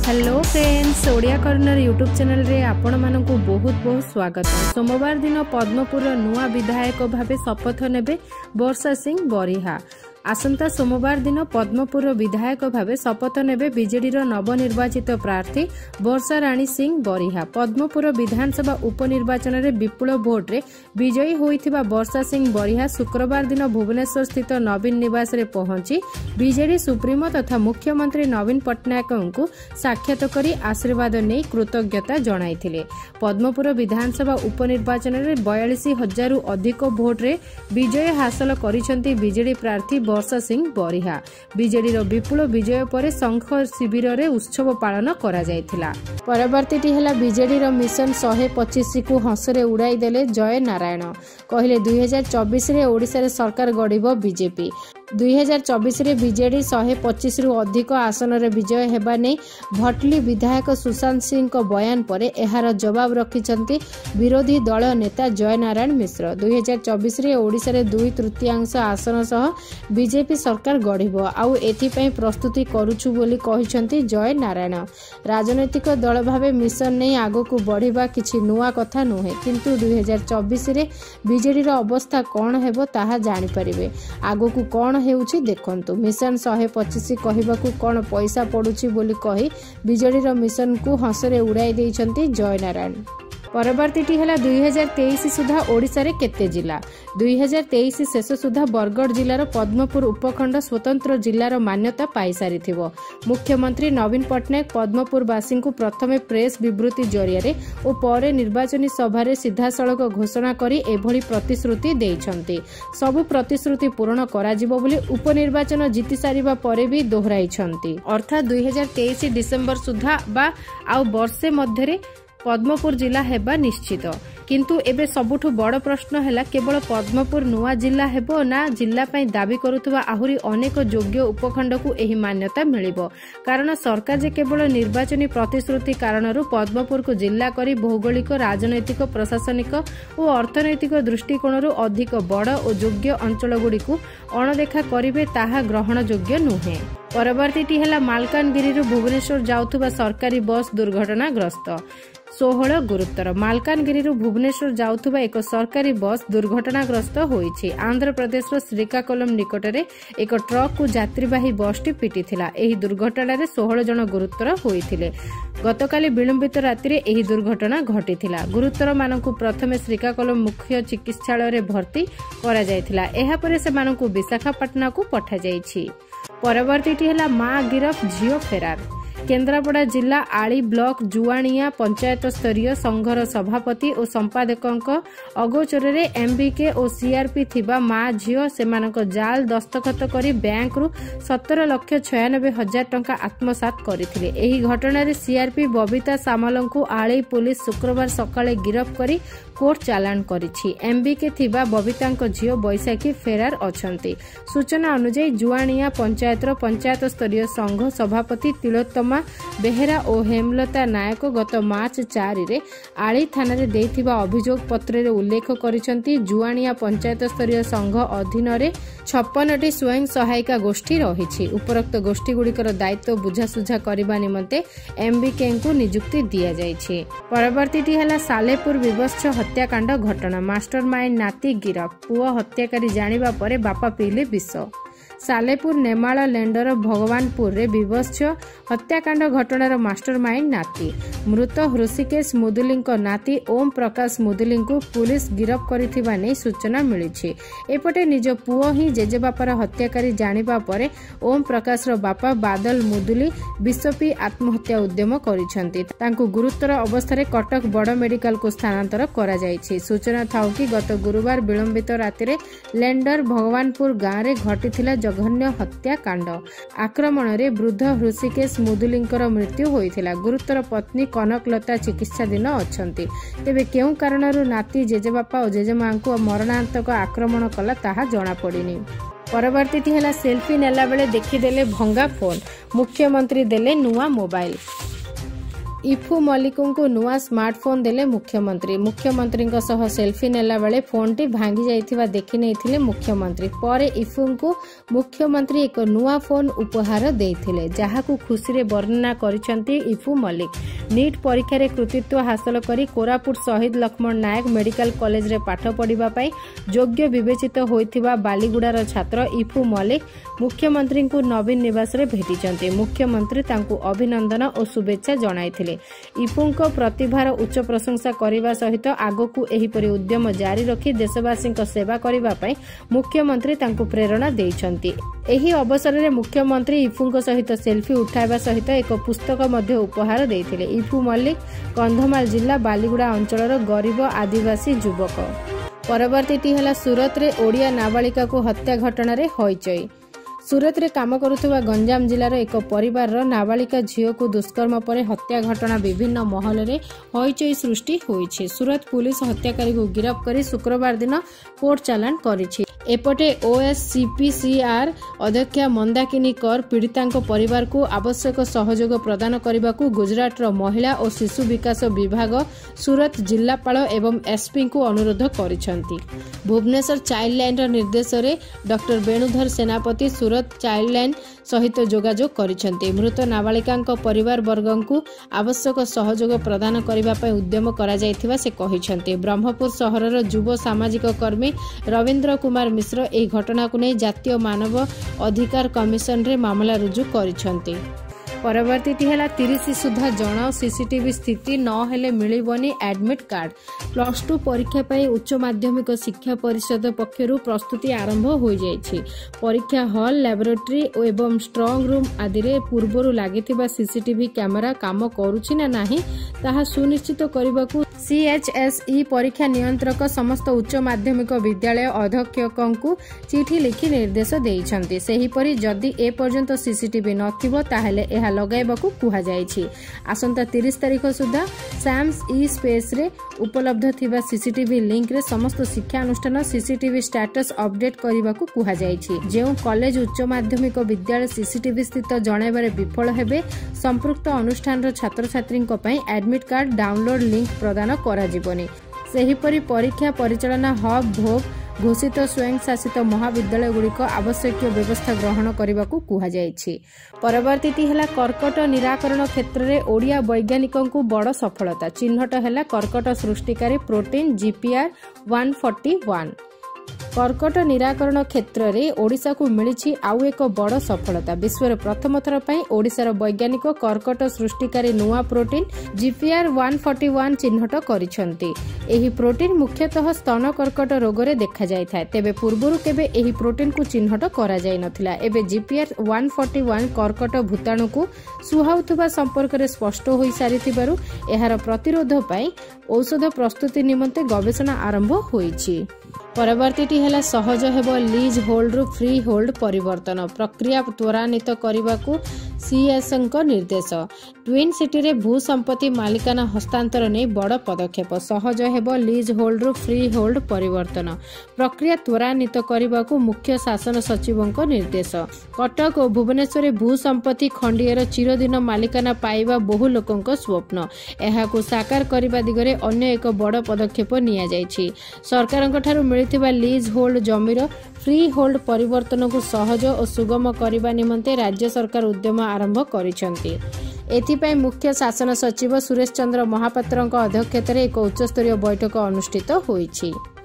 Hello friends, Odia corner YouTube channel रे आपण मानकु बहुत बहुत स्वागत। सोमवार दिन पद्मपुर नुआ विधायक भावे शपथ नेबे वर्षा सिंह बरिहा। आसंता सोमवार दिन पद्मपुर विधायक भावे शपथ नेबे बीजेडी नवनिर्वाचित प्रार्थी वर्षा राणी सिंह बरिहा। पद्मपुर विधानसभा उपनिर्वाचन रे विपुल भोट रे विजयी होइथिबा वर्षा सिंह बरिहा शुक्रवार दिन भुवनेश्वर स्थित नवीन निवास रे पहुंची बीजेडी सुप्रीमो तथा मुख्यमंत्री नवीन पट्टनायक को साक्षात करी आशीर्वाद नै कृतज्ञता जणाइथिले। पद्मपुर विधानसभा उपनिर्वाचन रे 42,000 रु अधिक भोट रे विजय हासिल करिसंती बीजेडी प्रार्थी वर्षा सिंह बरिहा। बीजेडी विपुल विजय पर संघ शिविर रे उत्सव पालन करा जायथिला। परवर्तीटी हेला बीजेडी मिशन 125 को हंसरे उड़ाई देले जय नारायण। कहले 2024 रे ओडिसा रे सरकार गढ़िबो बीजेपी। 2024 रे बीजेडी 125 रु अधिक आसन रे विजय हेबा नै भटली विधायक सुशांत सिंह को बयान पर एहार जवाब रखिछंती विरोधी दल नेता जय नारायण मिश्र। 2024 रे ओडिसा रे 2/3 आसन सह बीजेपी सरकार गढ़िबो आउ एथि पई प्रस्तुति करूछु बोली कहिछंती जय नारायण। राजनैतिक दल भावे मिशन नै आगो को बढ़िबा किछि नुआ कथा नोहे, किंतु 2024 रे बीजेडी रो अवस्था कोन हेबो ताहा जानि परिबे। आगो को कोन हेउछि देखंतु। मिशन 125 कहिबाकू कोन पैसा पडुछि बोली कहि बीजेडी रो मिशन को हंसरे उड़ाई देइछंती जय नारायण। परवर्तीटी हेला 2023 सुधा ओडिसा रे केते जिला। 2023 शेष सुधा बरगढ़ जिलार पद्मपुर उपखंड स्वतंत्र जिलार मान्यता पाई सारिथिबो। मुख्यमंत्री नवीन पट्टनायक पद्मपुरवासी को प्रथमे प्रेस विवृत्ति जरिया और परे निर्वाचनी सभा रे सीधासळख घोषणा करी एभली प्रतिश्रुति देइछंती। सबु प्रतिश्रुति पूर्ण कराजिबो बोली उपनिर्वाचन जीति सारिबा परे भी दोहराइछंती। अर्थात 2023 डिसेंबर सुधा बा आउ वर्षे मध्यरे पद्मपुर जिला हेबा निश्चित। किंतु एबे सबुठु बड़ प्रश्न हैला केवल पद्मपुर नुआ जिला हेबो ना जिला पई दाबी करुथुवा आहुरी अनेक योग्य उपखंड को एही मान्यता मिलिबो। कारण सरकार जे केवल निर्वाचनी प्रतिश्रुति कारणरू पद्मपुर को जिला करी भौगोलिक, राजनैतिक, प्रशासनिक और अर्थनैतिक दृष्टिकोणरू अधिक बड़ और योग्य अंचल गुडी को अणदेखा करिवे ताहा ग्रहण योग्य नुहे। परवर्तीटी हैला मालकानगिरी भुवनेश्वर जाउथुवा सरकारी बस दुर्घटनाग्रस्त। 16 गुरुतर। मालकानगिरी भुवनेश्वर जाउथुवा एक सरकारी बस दुर्घटनाग्रस्त होईछि। आंध्र प्रदेश श्रीकाकुलम निकटरे एक ट्रक को यात्रीवाही बसटी पिटिथिला। एही दुर्घटना रे 16 जन गुरुतर होईथिले। गतकाली विलंबित राति रे एही दुर्घटना घटिथिला। गुरुतर मानकु प्रथमे श्रीकाकुलम मुख्य चिकित्सालय रे भर्ती करा जायथिला। एहा परे से मानकु विशाखापट्टनम को पठा जायछि। परवर्तीटी हेला मा गिरफ झियो फेरार। केन्द्रापड़ा जिला आली ब्लॉक जुआनिया पंचायत स्तरीय संघर सभापति और संपादक अगोचर एमबीके और सीआरपी थिबा मा झियो सेमानक जाल दस्तखत करी बैंक रु 17,96,000 टंका आत्मसात करथिले। एही घटना रे सीआरपी बबिता सामल को आली पुलिस शुक्रवार सकाळे गिरफ करी कोर्ट चालान करिछि। एमबीके थिबा बबितांक झियो बैशाखी फेरार अछंती। सूचना अनुसार जुआनिया पंचायतर पंचायत स्तरीय संघ सभापति तिलोत्तमा बेहेरा और हेमलता नायक गत मार्च 4 रे आली थाना रे देथिबा अभियोग पत्र रे उल्लेख करिसंती। जुआनिया पंचायत स्तरीय संघ अधीन रे 56टी स्वयं सहायिका गोष्ठी रहिछि। उपरोक्त गोष्ठी गुड़िकर दायित्व बुझासुझा करबा निमंते एमबीके को नियुक्ति दिया जायछि। परवर्तीटी हला सालेपुर विवश्च हत्याकांड घटना। मास्टरमाइंड नाती गिरफ। पुओ हत्याकारी जानिबा परे बापा पीले विष। सालेपुर नेमाला लेंडर भगवानपुर रे विवश्च हत्याकांड घटनार मास्टरमाइंड नाती मृत हृषिकेश मुदुली नाती ओम प्रकाश मुदुली को पुलिस गिरफ करिथिबा नै सूचना मिलिछि। एपटे निज पुओ ही जेजेबापार हत्याकारी जानिबा परे ओम प्रकाश रो बापा बादल मुदुली विषपी आत्महत्या उद्यम करिसंती। तांकु गुरुतर अवस्था कटक बड़ मेडिकल को स्थानांतर करा जायछि। सूचना थाउ कि गत गुरुवार विलंबित राति रे लेंडर भगवानपुर गाँव रे घटिथिला जघन्य हत्याकांड। आक्रमण रे वृद्ध हृषिकेश मुदुलींकर मृत्यु होइथिला। गुरुतर पत्नी कनकलता चिकित्साधीन अछंती। तेबे केउ कारणरू नाती जेजेबापा और जेजेमा को मरणांतक आक्रमण कला ताहा जणा पड़िनी। परवर्तीटी हेला सेल्फी नेला बेले देखिदेले भंगा फोन। मुख्यमंत्री देले नुआ मोबाइल। इफू मल्लिकଙ୍କୁ नुआ स्मार्टफोन देले मुख्यमंत्री सह सेल्फी नेला बेले फोनटी भांगी जाइथिबा देखि नेइथिले मुख्यमंत्री। परे इफूଙ୍କୁ मुख्यमंत्री एक नुआ फोन उपहार देइथिले जाहाकू खुशी रे वर्णना करिसंती इफू मल्लिक। नीट परीक्षा रे कृतित्व हासिल करी कोरापुट शहीद लक्ष्मण नायक मेडिकल कॉलेज रे पाठ पढ़िबा पई योग्य विवेचित होइथिबा बालीगुडार छात्र इफू मल्लिक मुख्यमंत्री को नवीन निवास रे भेटिचंती। मुख्यमंत्री तांकू अभिनंदन और शुभेच्छा जणाइथिले। इफूंको प्रतिभार उच्च प्रशंसा करने सहित आगकू एहिपरि उद्यम जारी रखी देशवासी सेवा करने मुख्यमंत्री तांकू प्रेरणा देइछंती। एही अवसर में मुख्यमंत्री इफूंको सहित सेल्फी उठाइबा सहित एक पुस्तक मध्य उपहार देइथिले। इफू मल्लिक कंधमाल जिला बालीगुड़ा अंचलर गरीब आदिवासी युवक। परवर्ती है सूरत रे ओडिया नाबालिका को हत्या घटना रे हईचई। सूरत रे काम करुवा गंजाम जिलार एक परिवार नाबालिका झील को दुष्कर्म पर हत्या घटना विभिन्न महल में हईचई सृष्टि होईछि। सूरत पुलिस हत्याकारी को गिरफ्त कर शुक्रवार दिन कोर्ट चालान करिछि। एपटे ओएससीपीसीआर अध्यक्षा मंदाकिनी कर पीड़िता परिवार को आवश्यक सहयोग प्रदान करने को गुजरात महिला और शिशु विकास विभाग सूरत जिलापाल एवं एसपी को अनुरोध करिसेंती। भुवनेश्वर चाइल्ड लाइन निर्देश में डॉक्टर वेणुधर सेनापति सूरत चाइल्ड लाइन सहित जोगाजोग करिसेंती। मृत नाबालिका परिवार वर्ग को आवश्यक सहयोग प्रदान करने उद्यम करा जायथिबा से कहिसेंती। ब्रह्मपुर सहरर युव सामाजिक कर्मी रविंद्र कुमार मिश्र एही घटना को नहीं जातीय मानव अधिकार कमिशन रे मामला रुजु करिसेंती। परवर्ती है 30 सुधा जन सीसीटीवी स्थिति न हेले मिलिबनी एडमिट कार्ड। प्लस टू परीक्षा पर उच्च माध्यमिक शिक्षा परिषद पक्षर प्रस्तुति आरंभ हो जाइछि। परीक्षा हॉल लैबोरेटरी एवं स्ट्रांग रूम आदि रे पूर्वरु लागिथिबा सीसीटीवी कैमेरा काम करूछि ना नाही ताहा सुनिश्चित करबाकू सीएचएसई परीक्षा नियंत्रक समस्त उच्च माध्यमिक विद्यालय अध्यक्षकंकु चिठी लिखि निर्देश देइछन्ति। सेहिपरि जदि ए पर्यंत सीसीटीवी नथिबो ताहेले एहा लगाइबाकू कुहा जाइछि। आसंता 30 तारिख सुधा सैम्स ई स्पेस रे उपलब्ध थिबा सीसीटीवी लिंक रे समस्त शिक्षा अनुष्ठान सीसीटीवी स्टेटस अपडेट करबाकू कुहा जाइछि। जेउ कॉलेज उच्च माध्यमिक विद्यालय सीसीटीवी स्थित जणाइबारे विफल हेबे संपृक्त अनुष्ठान रो छात्र छात्री पई एडमिट कार्ड डाउनलोड लिंक प्रदान करा जिवनी। सेहिपरि परीक्षा परिचालना हब भोग घोषित स्वयं शासित महाविद्यालय गुड़िक आवश्यक व्यवस्था ग्रहण करने को कहुଯାଇଛି। परवर्ती है कर्कट निराकरण क्षेत्र में ओडिया वैज्ञानिकों को बड़ सफलता। चिन्हट है कर्कट सृष्टिकारी प्रोटीन जीपीआर 141। कर्कट निराकरण क्षेत्र में ओडिशा को मिली आउ एक बड़ सफलता। विश्व प्रथम थर पर ओडिशार वैज्ञानिक कर्कट सृष्टिकारी नुआ प्रोटीन जीपीआर 141 चिन्हट करिसेंती। एही प्रोटीन मुख्यतः स्तन कर्कट रोग रे देखा जाय था। तेबे पूर्वरु केबे एही प्रोटीन को चिन्हट करा जाय नथिला। एबे जीपीआर 141 कर्कट भूताणु को सुहाउथुबा संपर्क रे स्पष्ट होई सारिथिबारु एहार प्रतिरोध पई औषध प्रस्तुति निमंते गवेषणा आरंभ होईछि। परवर्ती है सहज हेब लीज होल्ड रु फ्री होल्ड परिवर्तन प्रक्रिया त्वरान्वित करने को सीएसओ निर्देश। ट्विन सिटी रे भू संपत्ति मालिकाना हस्तांतर ने बड़ पदक्षेप। सहज हेब लीज होल्ड रु फ्री होल्ड परिवर्तन प्रक्रिया त्वरान्वित करने को मुख्य शासन सचिवों निर्देश। कटक और भुवनेश्वर भू संपत्ति खंडियर चिरदिन मालिकाना पाइबा बहु लोकों स्वप्न। एहाकू साकार करने दिगरे अन्य एक बड़ पदक्षेप निया जायछि। सरकारक ठारू मिलिथिबा लीज होल्ड जमीर फ्री होल्ड परिवर्तन को सहज और सुगम करने निमंते राज्य सरकार उद्यम आरंभ करिसेंती। एथिपाई मुख्य शासन सचिव सुरेश चंद्र महापात्रଙ୍କ अध्यक्षताରେ एक उच्चस्तरीय बैठक अनुष्ठित होईछि।